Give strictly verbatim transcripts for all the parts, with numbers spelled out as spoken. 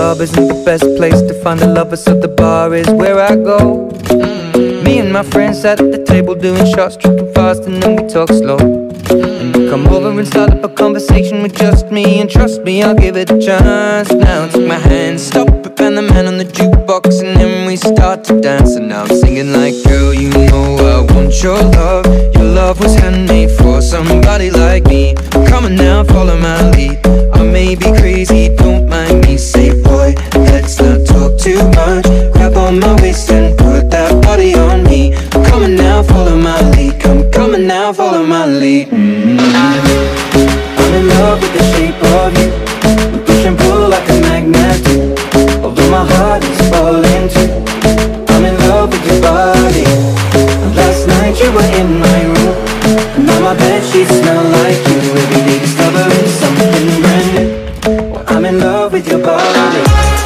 club isn't the best place to find a lover, so the bar is where I go. Me and my friends sat at the table doing shots, tripping fast, and then we talk slow. And you come over and start up a conversation with just me, and trust me, I'll give it a chance. Now take my hand, stop it, and the man on the jukebox, and then we start to dance. And now I'm singing like, girl, you know I want your love. Your love was handmade for somebody like me. Come on now, follow my lead. I may be crazy, don't mind me. Say, boy, let's not talk too much. Grab on my waist and put that body on me. Come on now, follow my lead. Come, come on now, follow my lead. Mm-hmm. I'm in love with the shape of you. We push and pull like a magnet do. Although my heart is falling too. I'm in love with your body. And last night you were in my room, and now my bedsheets smell like you. Every day discovering something brand new. Well, I'm in love with your body.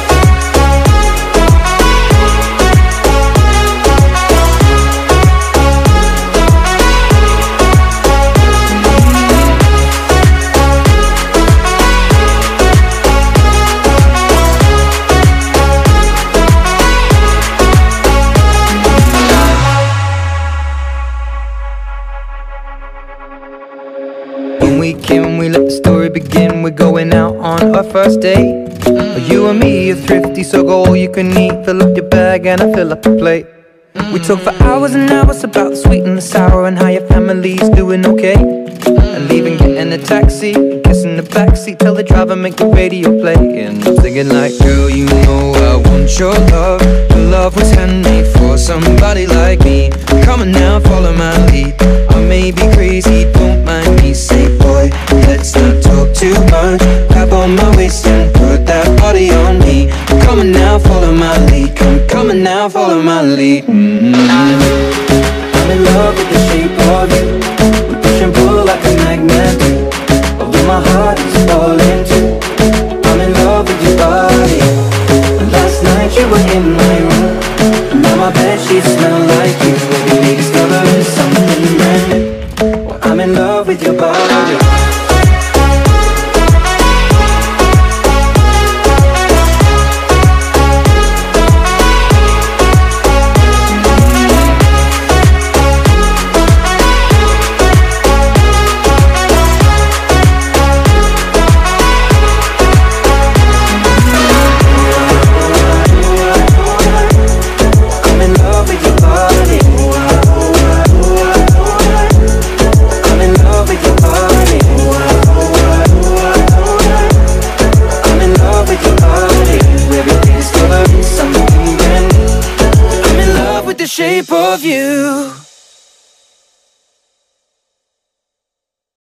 When we came, we let the story begin. We're going out on our first date. You and me are thrifty, so go all you can eat. Fill up your bag and I fill up the plate. We talk for hours and hours about the sweet and the sour, and how your family's doing okay. And leaving, getting a taxi, kissing the backseat, tell the driver make the radio play. And I'm thinking like, girl, you know I want your love. Your love was handmade for somebody like me. Come on now, follow my lead. I may be crazy, don't mind me. Say, boy, let's not talk too much. Grab on my waist and put that body on me. Come on now, follow my lead. Come, come on now, follow my lead. Mm-hmm. I'm in love with the shape of you. We push and pull like a magnet do. Although my heart is falling too. I'm in love with your body. And last night you were in my room, and now my bedsheets smell like you. Every day discovering something brand new. Well, I'm in love with your body. Shape of you.